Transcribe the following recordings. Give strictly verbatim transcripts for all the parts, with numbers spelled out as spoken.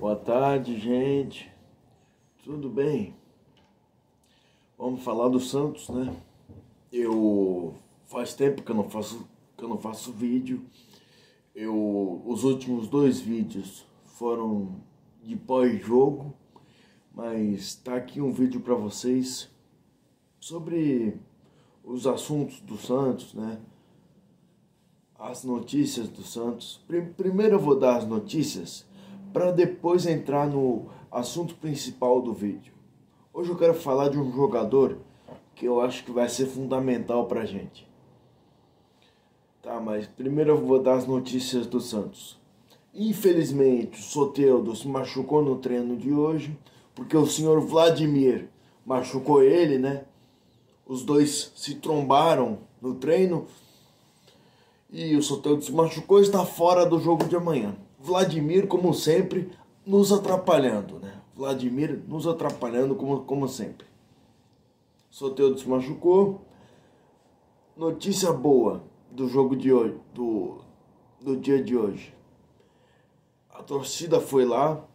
Boa tarde, gente. Tudo bem? Vamos falar do Santos, né? Eu faz tempo que eu não faço que eu não faço vídeo. Eu os últimos dois vídeos foram de pós-jogo, mas tá aqui um vídeo para vocês sobre os assuntos do Santos, né? As notícias do Santos. Primeiro eu vou dar as notícias para depois entrar no assunto principal do vídeo. Hoje eu quero falar de um jogador que eu acho que vai ser fundamental pra gente. Tá, mas primeiro eu vou dar as notícias do Santos. Infelizmente, o Soteldo se machucou no treino de hoje, porque o senhor Vladimir machucou ele, né? Os dois se trombaram no treino e o Soteldo se machucou e está fora do jogo de amanhã. Vladimir, como sempre, nos atrapalhando, né? Vladimir nos atrapalhando como, como sempre. Soteldo se machucou. Notícia boa do jogo de hoje, do, do dia de hoje. A torcida foi lá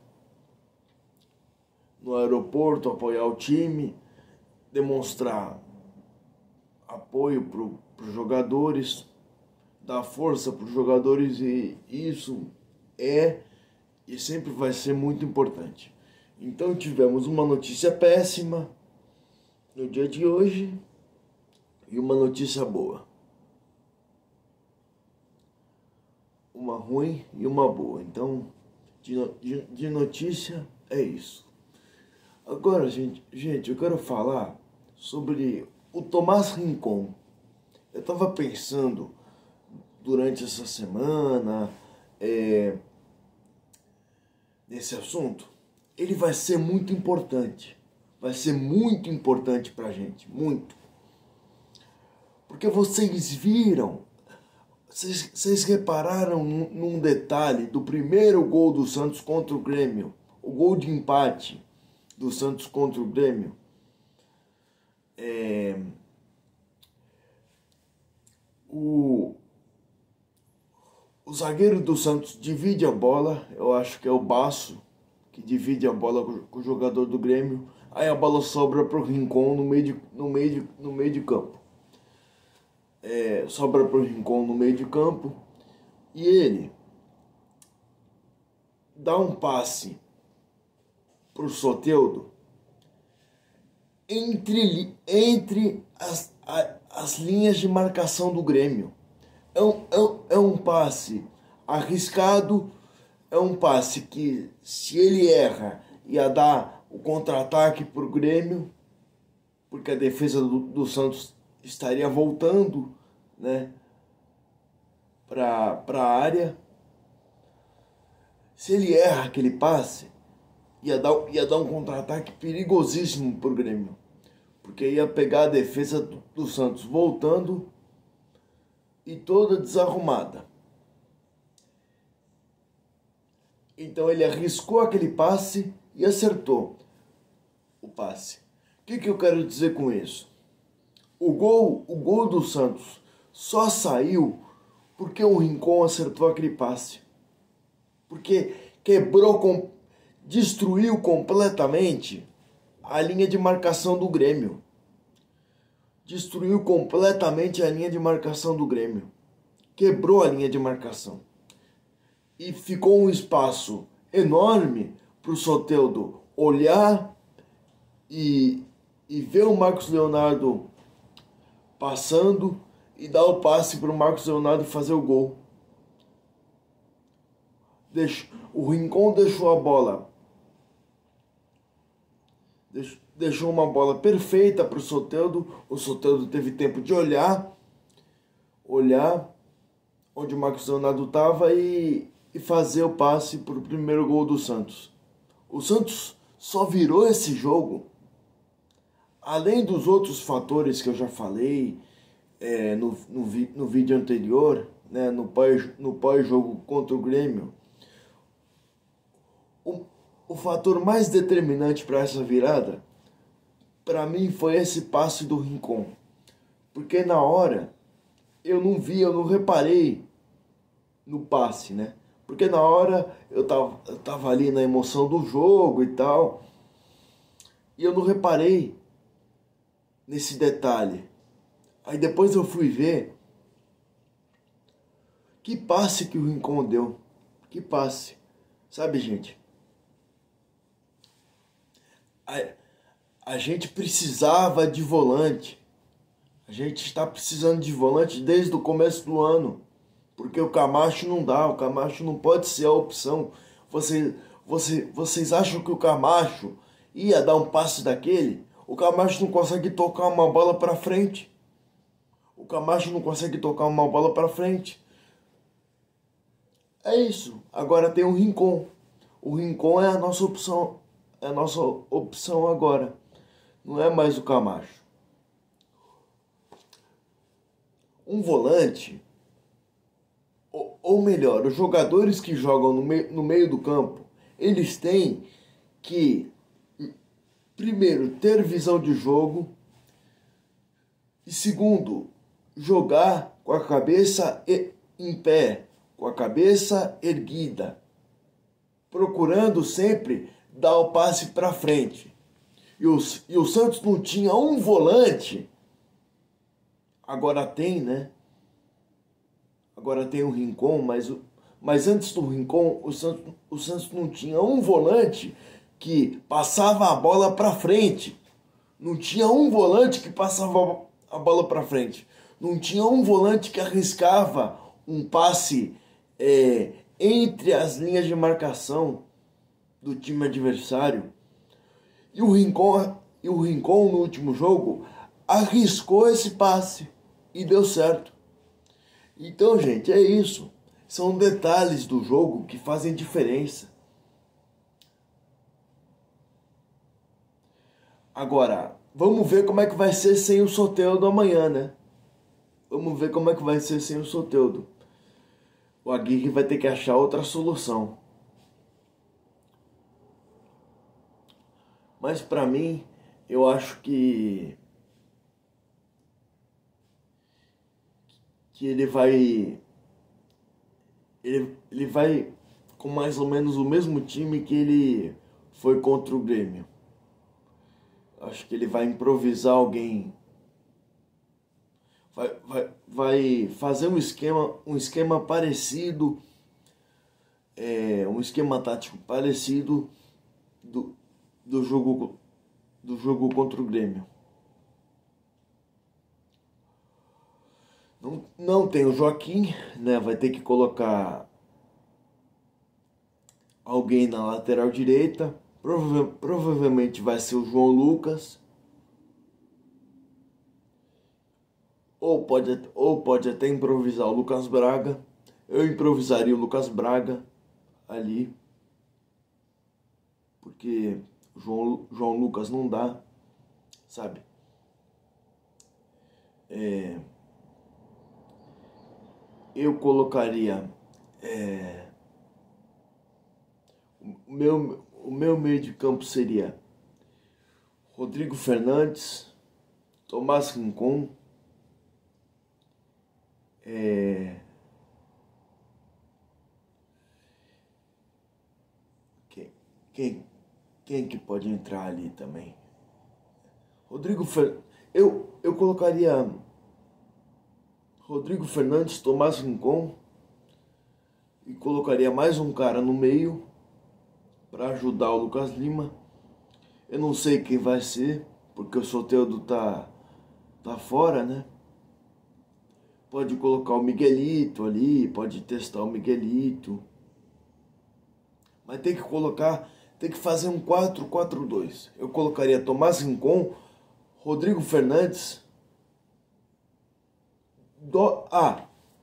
no aeroporto apoiar o time, demonstrar apoio para os jogadores, dar força para os jogadores, e isso é e sempre vai ser muito importante. Então tivemos uma notícia péssima no dia de hoje e uma notícia boa. Uma ruim e uma boa. Então, de, de, de notícia é isso. Agora, gente, gente, eu quero falar sobre o Tomás Rincon. Eu estava pensando durante essa semana é, nesse assunto. Ele vai ser muito importante. Vai ser muito importante pra gente. Muito. Porque vocês viram, vocês, vocês repararam num, num detalhe do primeiro gol do Santos contra o Grêmio. O gol de empate do Santos contra o Grêmio. É, o, o zagueiro do Santos divide a bola. Eu acho que é o Basso que divide a bola com o jogador do Grêmio. Aí a bola sobra para o Rincon no meio de, no meio de, no meio de campo. É, sobra para o Rincon no meio de campo. E ele dá um passe para o Soteldo entre, entre as, a, as linhas de marcação do Grêmio. É um, é um, é um passe arriscado. É um passe que, se ele erra, ia dar o contra-ataque para o Grêmio, porque a defesa do, do Santos estaria voltando, né, para a área. Se ele erra aquele passe, ia dar, ia dar um contra-ataque perigosíssimo para o Grêmio, porque ia pegar a defesa do, do Santos voltando e toda desarrumada. Então ele arriscou aquele passe e acertou o passe. O que, que eu quero dizer com isso? O gol, o gol do Santos só saiu porque o Rincon acertou aquele passe. Porque quebrou, com, destruiu completamente a linha de marcação do Grêmio. Destruiu completamente a linha de marcação do Grêmio. Quebrou a linha de marcação. E ficou um espaço enorme para o Soteldo olhar e, e ver o Marcos Leonardo passando e dar o passe para o Marcos Leonardo fazer o gol. Deixou, o Rincon deixou a bola. Deixou uma bola perfeita para o Soteldo. O Soteldo teve tempo de olhar, olhar onde o Marcos Leonardo estava e e fazer o passe para o primeiro gol do Santos. O Santos só virou esse jogo, além dos outros fatores que eu já falei é, no, no, no vídeo anterior, né, no pós, no pós-jogo contra o Grêmio. O, o fator mais determinante para essa virada, para mim, foi esse passe do Rincon. Porque na hora, eu não vi, eu não reparei no passe, né? Porque na hora eu tava, eu tava ali na emoção do jogo e tal, e eu não reparei nesse detalhe. Aí depois eu fui ver que passe que o Rincon deu. Que passe. Sabe, gente? A, a gente precisava de volante. A gente está precisando de volante desde o começo do ano. Porque o Camacho não dá. O Camacho não pode ser a opção. Você, você, vocês acham que o Camacho ia dar um passe daquele? O Camacho não consegue tocar uma bola para frente. O Camacho não consegue tocar uma bola para frente. É isso. Agora tem o Rincon. O Rincon é a nossa opção. É a nossa opção agora. Não é mais o Camacho. Um volante, ou, ou melhor, os jogadores que jogam no meio, no meio do campo, eles têm que, primeiro, ter visão de jogo. E segundo, jogar com a cabeça em pé, com a cabeça erguida, procurando sempre dar o passe para frente. E, os, e o Santos não tinha um volante, agora tem, né? Agora tem o Rincon, mas, mas antes do Rincon, o Santos, o Santos não tinha um volante que passava a bola para frente. Não tinha um volante que passava a bola para frente. Não tinha um volante que arriscava um passe é, entre as linhas de marcação do time adversário. E o Rincon, e o Rincon no último jogo arriscou esse passe e deu certo. Então, gente, é isso. São detalhes do jogo que fazem diferença. Agora, vamos ver como é que vai ser sem o Soteldo amanhã, né? Vamos ver como é que vai ser sem o Soteldo. O Aguirre vai ter que achar outra solução. Mas para mim, eu acho que que ele vai ele, ele vai com mais ou menos o mesmo time que ele foi contra o Grêmio. Acho que ele vai improvisar alguém. Vai, vai, vai fazer um esquema, um esquema parecido, é, um esquema tático parecido do, do, jogo, do jogo contra o Grêmio. Não, não tem o Joaquim, né? Vai ter que colocar alguém na lateral direita. Prova- provavelmente vai ser o João Lucas. Ou pode, ou pode até improvisar o Lucas Braga. Eu improvisaria o Lucas Braga ali. Porque o João, João Lucas não dá, sabe? É, eu colocaria... É, o, meu, o meu meio de campo seria Rodrigo Fernandes, Tomás Rincon, É... Quem, quem, quem que pode entrar ali também? Rodrigo Fer... eu, eu colocaria Rodrigo Fernandes, Tomás Rincon e colocaria mais um cara no meio para ajudar o Lucas Lima. Eu não sei quem vai ser, porque o Soteldo tá, tá fora, né? Pode colocar o Miguelito ali, pode testar o Miguelito. Mas tem que colocar, tem que fazer um quatro quatro dois. Eu colocaria Tomás Rincon, Rodrigo Fernandes. Do, ah,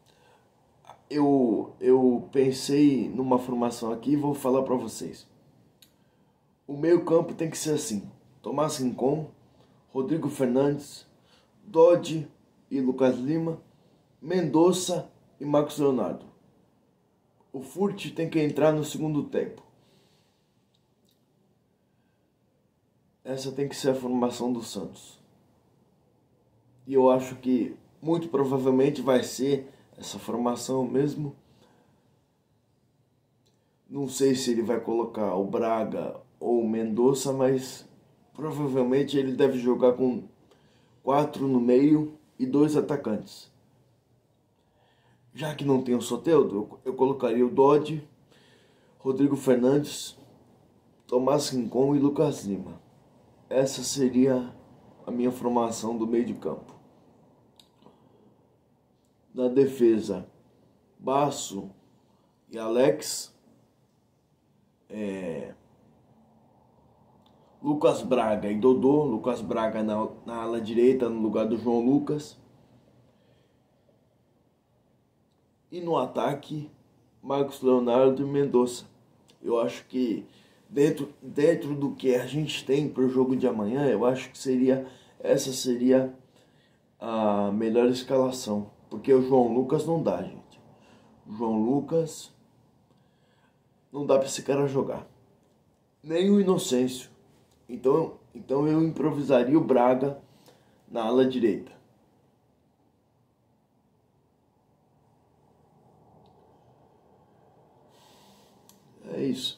eu, eu pensei numa formação aqui e vou falar para vocês. O meio campo tem que ser assim. Tomás Rincon, Rodrigo Fernandes, Dodge e Lucas Lima, Mendonça e Marcos Leonardo. O Furt tem que entrar no segundo tempo. Essa tem que ser a formação do Santos. E eu acho que muito provavelmente vai ser essa formação mesmo. Não sei se ele vai colocar o Braga ou o Mendonça, mas provavelmente ele deve jogar com quatro no meio e dois atacantes. Já que não tem o Soteldo, eu, eu colocaria o Dodge, Rodrigo Fernandes, Tomás Rincon e Lucas Lima. Essa seria a minha formação do meio de campo. Na defesa, Basso e Alex. É... Lucas Braga e Dodô. Lucas Braga na, na ala direita, no lugar do João Lucas. E no ataque, Marcos Leonardo e Mendonça. Eu acho que dentro, dentro do que a gente tem para o jogo de amanhã, eu acho que seria essa seria a melhor escalação. Porque o João Lucas não dá, gente. O João Lucas não dá para esse cara jogar. Nem o Inocêncio. Então, então eu improvisaria o Braga na ala direita. É isso.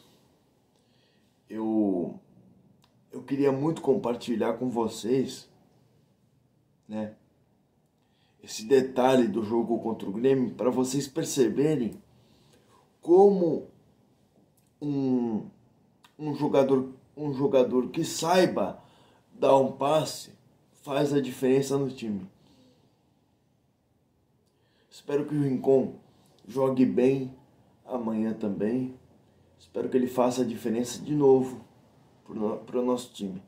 Eu, eu queria muito compartilhar com vocês, né, esse detalhe do jogo contra o Grêmio, para vocês perceberem como um, um, jogador, um jogador que saiba dar um passe faz a diferença no time. Espero que o Rincon jogue bem amanhã também. Espero que ele faça a diferença de novo para o nosso time.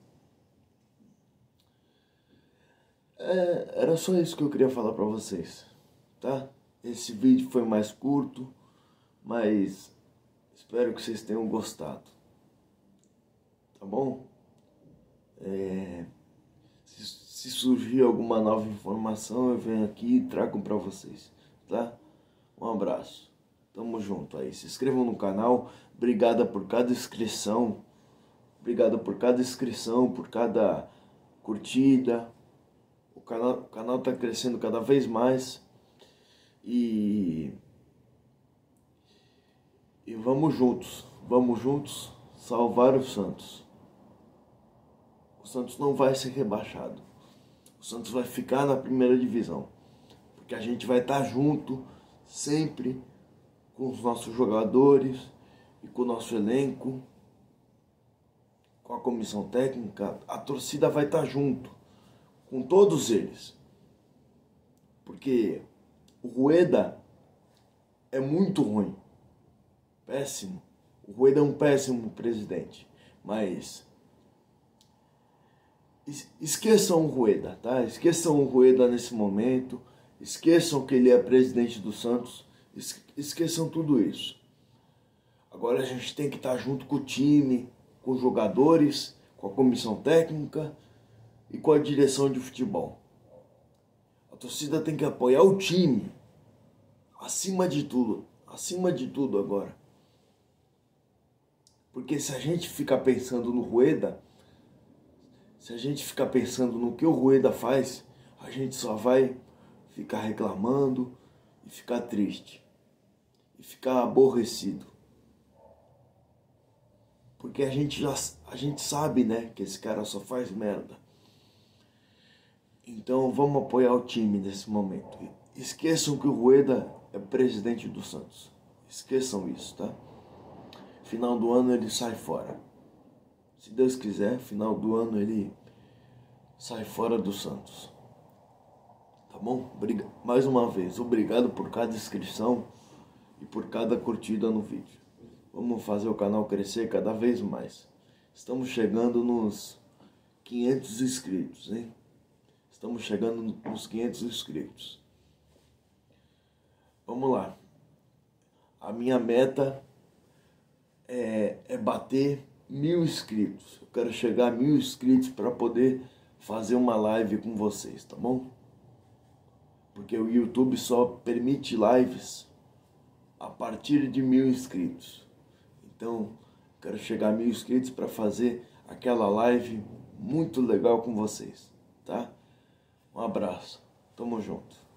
É, era só isso que eu queria falar para vocês, tá? Esse vídeo foi mais curto, mas espero que vocês tenham gostado, tá bom? É, se, se surgir alguma nova informação, eu venho aqui e trago para vocês, tá? Um abraço, tamo junto aí. Se inscrevam no canal, obrigada por cada inscrição, obrigado por cada inscrição, por cada curtida. O canal, o canal tá crescendo cada vez mais e, e vamos juntos, vamos juntos salvar o Santos. O Santos não vai ser rebaixado, o Santos vai ficar na primeira divisão, porque a gente vai estar junto sempre com os nossos jogadores e com o nosso elenco, com a comissão técnica. A torcida vai estar junto com todos eles, porque o Rueda é muito ruim, péssimo. O Rueda é um péssimo presidente, mas esqueçam o Rueda, tá? Esqueçam o Rueda nesse momento, esqueçam que ele é presidente do Santos, esqueçam tudo isso. Agora a gente tem que estar junto com o time, com os jogadores, com a comissão técnica e com a direção de futebol. A torcida tem que apoiar o time, acima de tudo, acima de tudo agora. Porque se a gente ficar pensando no Rueda, se a gente ficar pensando no que o Rueda faz, a gente só vai ficar reclamando e ficar triste e ficar aborrecido. Porque a gente já a gente sabe, né, que esse cara só faz merda. Então vamos apoiar o time nesse momento. Esqueçam que o Rueda é presidente do Santos. Esqueçam isso, tá? Final do ano ele sai fora. Se Deus quiser, final do ano ele sai fora do Santos. Tá bom? Mais uma vez, obrigado por cada inscrição e por cada curtida no vídeo. Vamos fazer o canal crescer cada vez mais. Estamos chegando nos quinhentos inscritos, hein? Estamos chegando nos quinhentos inscritos. Vamos lá. A minha meta é, é bater mil inscritos. Eu quero chegar a mil inscritos para poder fazer uma live com vocês, tá bom? Porque o YouTube só permite lives a partir de mil inscritos. Então, quero chegar a mil inscritos para fazer aquela live muito legal com vocês, tá? Um abraço, tamo junto.